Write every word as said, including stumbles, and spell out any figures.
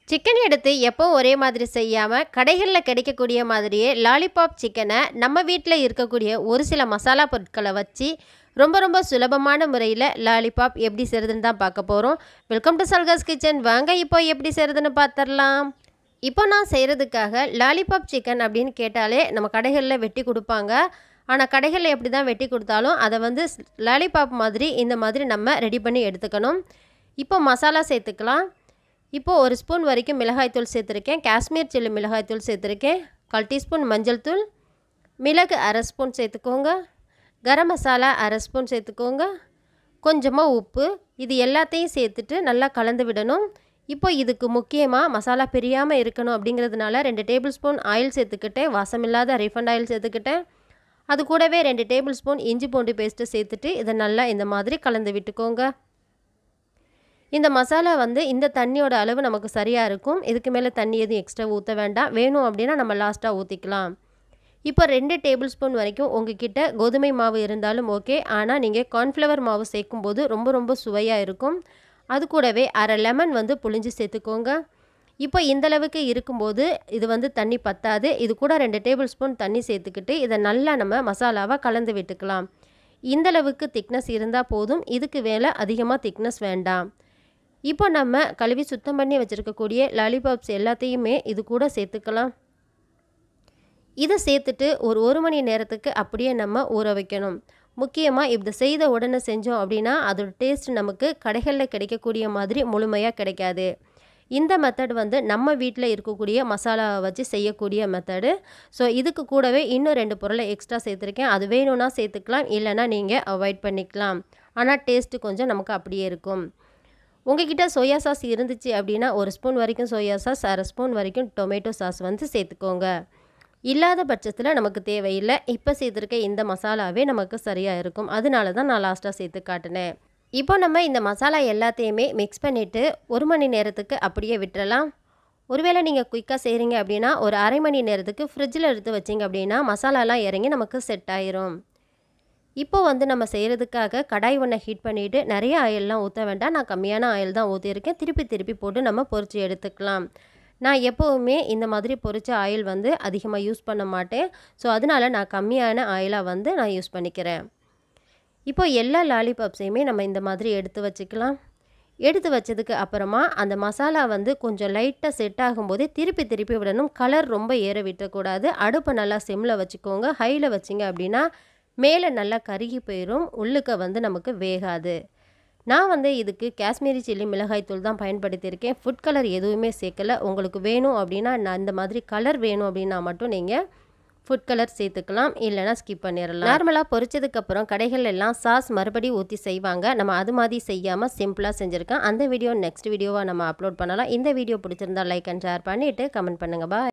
Chicken எடுத்து எப்பவும் ஒரே மாதிரி செய்யாமல் கடைகளில் கிடைக்கக்கூடிய மாதிரியே லாலிபாப் சிக்கனை நம்ம வீட்டில் இருக்கக்கூடிய ஒரு சில மசாலா பொருட்களை வச்சு ரொம்ப ரொம்ப சுலபமான முறையில் லாலிபாப் எப்படி செய்கிறதுன்னு தான் பார்க்க போகிறோம். Welcome to Salka's kitchen. வாங்க இப்போ எப்படி செய்கிறதுன்னு பார்த்துடலாம். இப்போ நான் செய்கிறதுக்காக லாலிபாப் சிக்கன் அப்படின்னு கேட்டாலே நம்ம கடைகளில் வெட்டி கொடுப்பாங்க. ஆனால் கடைகளில் எப்படி தான் வெட்டி கொடுத்தாலும் அதை வந்து லாலிபாப் மாதிரி இந்த மாதிரி நம்ம ரெடி பண்ணி எடுத்துக்கணும். இப்போ மசாலா சேர்த்துக்கலாம். இப்போது ஒரு ஸ்பூன் வரைக்கும் மிளகாய்த்தூள் சேர்த்துருக்கேன். காஷ்மீர் சில்லி மிளகாய்த்தூள் சேர்த்துருக்கேன். கால் டீஸ்பூன் மஞ்சள் தூள், மிளகு அரை ஸ்பூன் சேர்த்துக்கோங்க, கரம் மசாலா அரை ஸ்பூன் சேர்த்துக்கோங்க, கொஞ்சமாக உப்பு. இது எல்லாத்தையும் சேர்த்துட்டு நல்லா கலந்து விடணும். இப்போ இதுக்கு முக்கியமாக மசாலா பிரியாமல் இருக்கணும் அப்படிங்கிறதுனால ரெண்டு டேபிள் ஸ்பூன் ஆயில் சேர்த்துக்கிட்டேன். வாசமில்லாத ரீஃபண்ட் ஆயில் சேர்த்துக்கிட்டேன். அது கூடவே ரெண்டு டேபிள் ஸ்பூன் இஞ்சி பூண்டு பேஸ்ட்டு சேர்த்துட்டு இதை நல்லா இந்த மாதிரி கலந்து விட்டுக்கோங்க. இந்த மசாலா வந்து இந்த தண்ணியோட அளவு நமக்கு சரியாக இருக்கும். இதுக்கு மேலே தண்ணி எதுவும் எக்ஸ்ட்ரா ஊற்ற வேண்டாம். வேணும் அப்படின்னா நம்ம லாஸ்ட்டாக ஊற்றிக்கலாம். இப்போ ரெண்டு டேபிள் ஸ்பூன் வரைக்கும் உங்ககிட்ட கோதுமை மாவு இருந்தாலும் ஓகே. ஆனால் நீங்கள் கார்ன்ஃப்ளவர் மாவு சேர்க்கும்போது ரொம்ப ரொம்ப சுவையாக இருக்கும். அது கூடவே அரை லெமன் வந்து புளிஞ்சு சேர்த்துக்கோங்க. இப்போ இந்தளவுக்கு இருக்கும்போது இது வந்து தண்ணி பத்தாது. இது கூட ரெண்டு டேபிள் ஸ்பூன் தண்ணி சேர்த்துக்கிட்டு இதை நல்லா நம்ம மசாலாவை கலந்து விட்டுக்கலாம். இந்தளவுக்கு திக்னஸ் இருந்தால் போதும். இதுக்கு மேலே அதிகமாக திக்னஸ் வேண்டாம். இப்போ நம்ம கழுவி சுத்தம் பண்ணி வச்சுருக்கக்கூடிய லாலிபாப்ஸ் எல்லாத்தையுமே இது கூட சேர்த்துக்கலாம். இதை சேர்த்துட்டு ஒரு ஒரு மணி நேரத்துக்கு அப்படியே நம்ம ஊற வைக்கணும். முக்கியமாக இப்படி செய்த உடனே செஞ்சோம் அப்படின்னா அதோட டேஸ்ட் நமக்கு கடைகளில் கிடைக்கக்கூடிய மாதிரி முழுமையாக கிடைக்காது. இந்த மெத்தட் வந்து நம்ம வீட்டில் இருக்கக்கூடிய மசாலாவை வச்சு செய்யக்கூடிய மெத்தடு. ஸோ இதுக்கு கூடவே இன்னும் ரெண்டு பொருளை எக்ஸ்ட்ரா சேர்த்துருக்கேன். அது வேணும்னா சேர்த்துக்கலாம், இல்லைனா நீங்கள் அவாய்ட் பண்ணிக்கலாம். ஆனால் டேஸ்ட்டு கொஞ்சம் நமக்கு அப்படியே இருக்கும். உங்ககிட்ட சோயா சாஸ் இருந்துச்சு அப்படின்னா ஒரு ஸ்பூன் வரைக்கும் சோயா சாஸ், அரை ஸ்பூன் வரைக்கும் டொமேட்டோ சாஸ் வந்து சேர்த்துக்கோங்க. இல்லாத பட்சத்தில் நமக்கு தேவையில்லை. இப்போ சேர்த்துருக்க இந்த மசாலாவே நமக்கு சரியாக இருக்கும். அதனால தான் நான் லாஸ்ட்டாக சேர்த்து காட்டினேன். இப்போ நம்ம இந்த மசாலா எல்லாத்தையுமே மிக்ஸ் பண்ணிவிட்டு ஒரு மணி நேரத்துக்கு அப்படியே விட்டுறலாம். ஒருவேளை நீங்கள் குயிக்காக செய்கிறீங்க அப்படின்னா ஒரு அரை மணி நேரத்துக்கு ஃப்ரிட்ஜில் எடுத்து வச்சிங்க அப்படின்னா மசாலாலாம் இறங்கி நமக்கு செட் ஆயிரும். இப்போ வந்து நம்ம செய்கிறதுக்காக கடாய் ஒன்றை ஹீட் பண்ணிவிட்டு நிறைய ஆயிலெலாம் ஊற்ற வேண்டாம். நான் கம்மியான ஆயில் தான் ஊற்றிருக்கேன். திருப்பி திருப்பி போட்டு நம்ம பொரித்து எடுத்துக்கலாம். நான் எப்போவுமே இந்த மாதிரி பொரித்த ஆயில் வந்து அதிகமாக யூஸ் பண்ண மாட்டேன். ஸோ அதனால் நான் கம்மியான ஆயிலாக வந்து நான் யூஸ் பண்ணிக்கிறேன். இப்போ எல்லா லாலிபாப்ஸையுமே நம்ம இந்த மாதிரி எடுத்து வச்சுக்கலாம். எடுத்து வச்சதுக்கு அப்புறமா அந்த மசாலா வந்து கொஞ்சம் லைட்டாக செட் ஆகும்போதே திருப்பி திருப்பி விடணும். கலர் ரொம்ப ஏற விட்டக்கூடாது. அடுப்பை நல்லா சிம்மில் வச்சுக்கோங்க. ஹையில் வச்சிங்க அப்படின்னா மேலே நல்லா கருகி போயிடும், உள்ளுக்க வந்து நமக்கு வேகாது. நான் வந்து இதுக்கு காஷ்மீரி சில்லி மிளகாய்த்தூள் தான் பயன்படுத்தியிருக்கேன். ஃபுட் கலர் எதுவுமே சேர்க்கலை. உங்களுக்கு வேணும் அப்படின்னா நான் இந்த மாதிரி கலர் வேணும் அப்படின்னா மட்டும் நீங்கள் ஃபுட் கலர் சேர்த்துக்கலாம், இல்லைனா ஸ்கிப் பண்ணிடலாம். நார்மலாக பொரிச்சதுக்கப்புறம் கடைகள் எல்லாம் சாஸ் மறுபடியும் ஊற்றி செய்வாங்க. நம்ம அது மாதிரி செய்யாமல் சிம்பிளாக செஞ்சுருக்கேன். அந்த வீடியோ நெக்ஸ்ட் வீடியோவாக நம்ம அப்லோட் பண்ணலாம். இந்த வீடியோ பிடிச்சிருந்தா லைக் அண்ட் ஷேர் பண்ணிவிட்டு கமெண்ட் பண்ணுங்கள். பாய்.